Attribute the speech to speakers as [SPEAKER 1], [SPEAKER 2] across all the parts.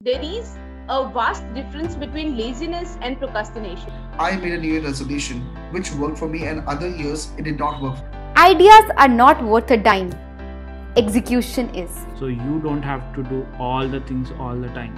[SPEAKER 1] There is a vast difference between laziness and procrastination.
[SPEAKER 2] I made a New Year resolution which worked for me, and other years it did not work.
[SPEAKER 3] Ideas are not worth a dime. Execution is.
[SPEAKER 4] So you don't have to do all the things all the time.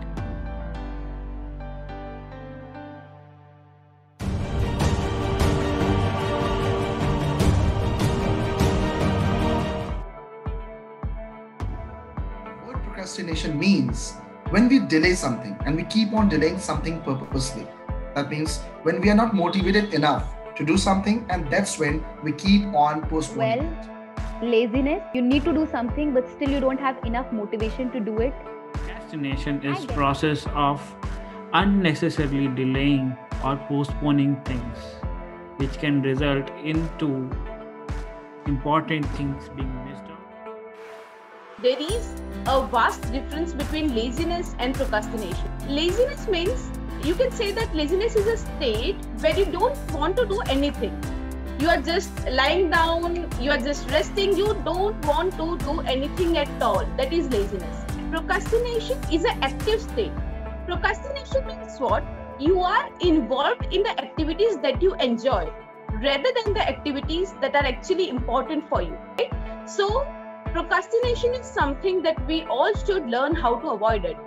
[SPEAKER 2] What procrastination means when we delay something and we keep on delaying something purposely. That means when we are not motivated enough to do something, and that's when we keep on postponing.
[SPEAKER 3] Well, laziness, you need to do something but still you don't have enough motivation to do it.
[SPEAKER 4] Procrastination is process of unnecessarily delaying or postponing things, which can result into important things being missed out.
[SPEAKER 1] There is a vast difference between laziness and procrastination. Laziness means you can say that laziness is a state where you don't want to do anything. You are just lying down, you are just resting, you don't want to do anything at all. That is laziness. Procrastination is an active state. Procrastination means what? You are involved in the activities that you enjoy rather than the activities that are actually important for you. Right? So, procrastination is something that we all should learn how to avoid it.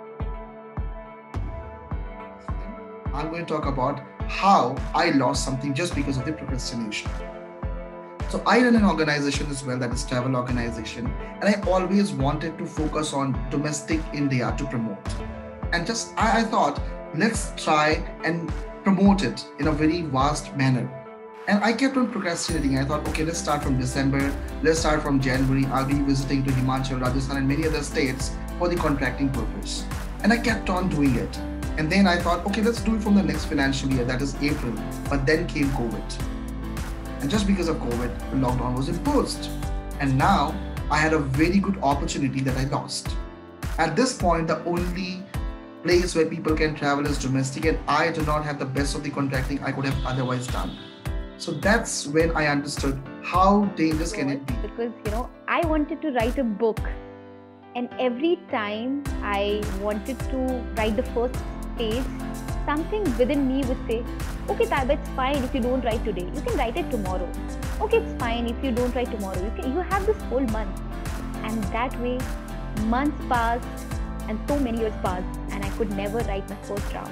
[SPEAKER 2] I'm going to talk about how I lost something just because of the procrastination. So I run an organization as well, that is travel organization, and I always wanted to focus on domestic India to promote. And just I thought, let's try and promote it in a very vast manner. And I kept on procrastinating. I thought, okay, let's start from December, let's start from January. I'll be visiting to Himachal, Rajasthan, and many other states for the contracting purpose. And I kept on doing it. And then I thought, okay, let's do it from the next financial year, that is April. But then came COVID. And just because of COVID, the lockdown was imposed. And now I had a very good opportunity that I lost. At this point, the only place where people can travel is domestic, and I do not have the best of the contracting I could have otherwise done. So that's when I understood how dangerous can it be.
[SPEAKER 3] Because, I wanted to write a book. And every time I wanted to write the first page, something within me would say, okay, Taiba, it's fine if you don't write today. You can write it tomorrow. Okay, it's fine if you don't write tomorrow. You have this whole month. And that way, months passed and so many years passed, and I could never write my first draft.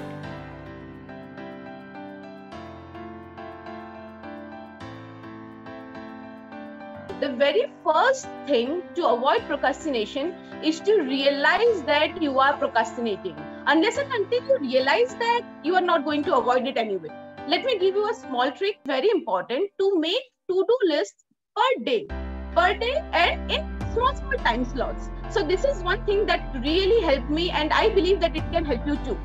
[SPEAKER 1] The very first thing to avoid procrastination is to realize that you are procrastinating. Unless and until you realize that, you are not going to avoid it anyway. Let me give you a small trick, very important, to make to-do lists per day and in small time slots. So this is one thing that really helped me, and I believe that it can help you too.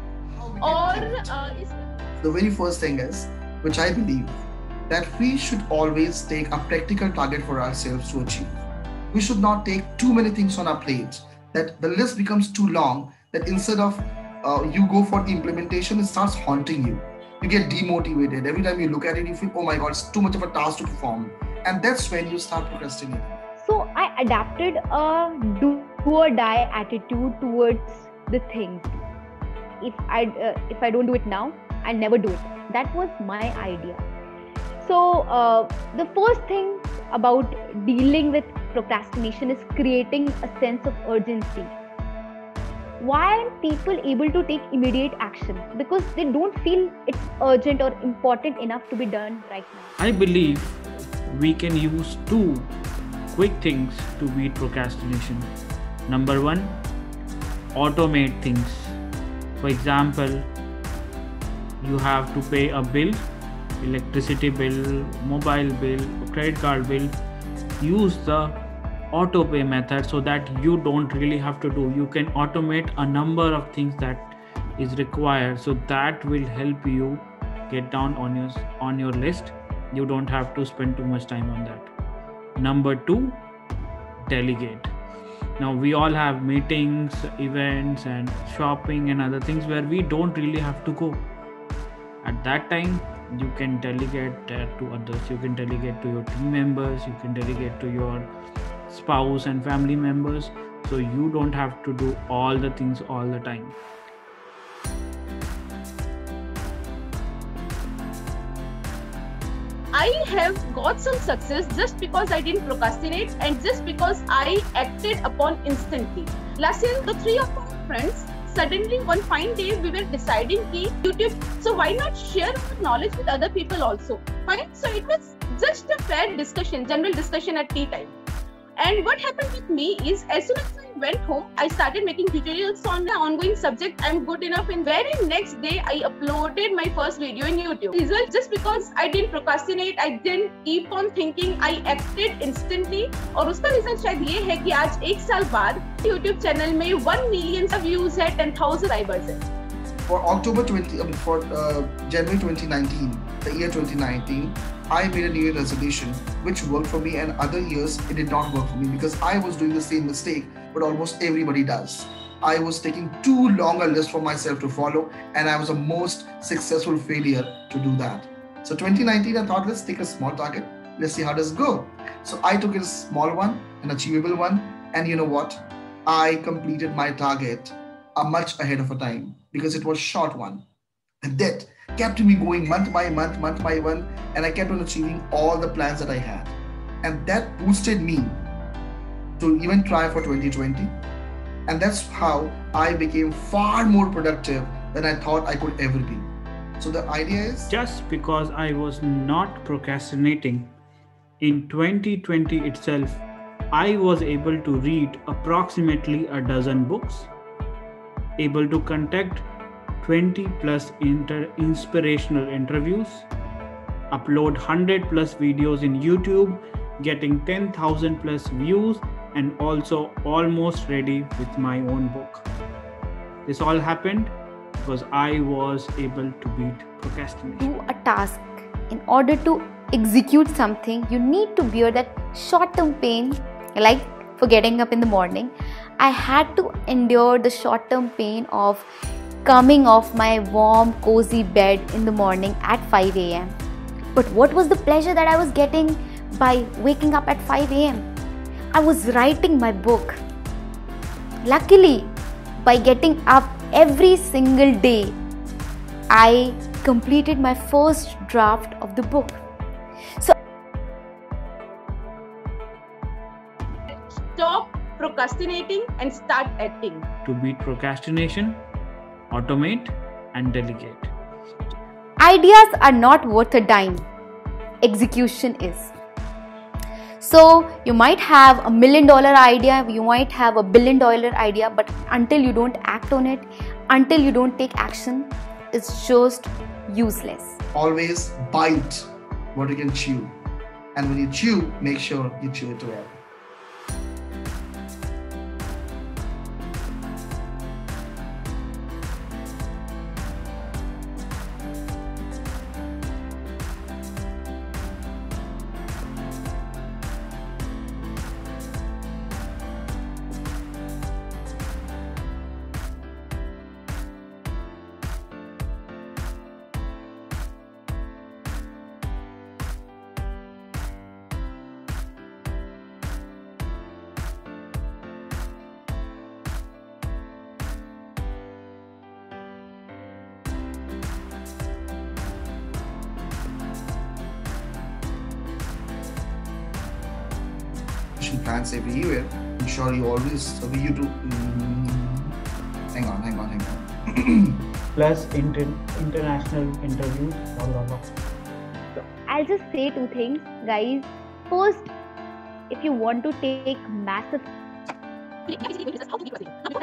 [SPEAKER 2] The very first thing is, which I believe, that we should always take a practical target for ourselves to achieve. We should not take too many things on our plate, that the list becomes too long, that instead of you go for the implementation, it starts haunting you. You get demotivated. Every time you look at it, you feel, oh my God, it's too much of a task to perform. And that's when you start procrastinating.
[SPEAKER 3] So I adapted a do or die attitude towards the things. If I don't do it now, I'll never do it. That was my idea. So the first thing about dealing with procrastination is creating a sense of urgency. Why aren't people able to take immediate action? Because they don't feel it's urgent or important enough to be done right now.
[SPEAKER 4] I believe we can use two quick things to beat procrastination. Number one, automate things. For example, you have to pay a bill, electricity bill, mobile bill, credit card bill. Use the auto pay method so that you don't really have to do. You can automate a number of things that is required, so that will help you get down on your list. You don't have to spend too much time on that. Number two, delegate. Now we all have meetings, events and shopping and other things where we don't really have to go. At that time, you can delegate that to others. You can delegate to your team members, you can delegate to your spouse and family members, so you don't have to do all the things all the time.
[SPEAKER 1] I have got some success just because I didn't procrastinate and just because I acted upon instantly. Last year, the three of our friends, suddenly one fine day we were deciding ki YouTube, so why not share our knowledge with other people also? Fine. So it was just a fair discussion, general discussion at tea time. And what happened with me is, as soon as I went home, I started making tutorials on the ongoing subject. I'm good enough. And very next day, I uploaded my first video in YouTube. Result, just because I didn't procrastinate, I didn't keep on thinking, I acted instantly. और उसका reason शायद ये है कि आज एक साल बाद YouTube channel में 1 million views है, 10,000 subscribers है.
[SPEAKER 2] For January 2019, the year 2019, I made a New Year resolution which worked for me, and other years it did not work for me because I was doing the same mistake but almost everybody does. I was taking too long a list for myself to follow, and I was the most successful failure to do that. So 2019, I thought, let's take a small target. Let's see how does it go. So I took a small one, an achievable one, and you know what? I completed my target much ahead of a time because it was short one. And that kept me going month by month, and I kept on achieving all the plans that I had. And that boosted me to even try for 2020. And that's how I became far more productive than I thought I could ever be. So the idea is,
[SPEAKER 4] just because I was not procrastinating, in 2020 itself, I was able to read approximately a dozen books, able to conduct 20 plus inspirational interviews, upload 100 plus videos in YouTube, getting 10,000 plus views, and also almost ready with my own book. This all happened because I was able to beat procrastination.
[SPEAKER 3] Do a task. In order to execute something, you need to bear that short-term pain, like for getting up in the morning. I had to endure the short-term pain of coming off my warm, cozy bed in the morning at 5 a.m. But what was the pleasure that I was getting by waking up at 5 a.m.? I was writing my book. Luckily, by getting up every single day, I completed my first draft of the book. So,
[SPEAKER 1] stop procrastinating and start acting.
[SPEAKER 4] To beat procrastination, automate and delegate.
[SPEAKER 3] Ideas are not worth a dime. Execution is. So you might have $1 million idea, you might have $1 billion idea, but until you don't act on it, until you don't take action, it's just useless.
[SPEAKER 2] always bite what you can chew. And when you chew, make sure you chew it well. Plans every year. I'm sure you always you do. Hang on.
[SPEAKER 4] Plus international interviews.
[SPEAKER 3] So I'll just say two things, guys. First, if you want to take massive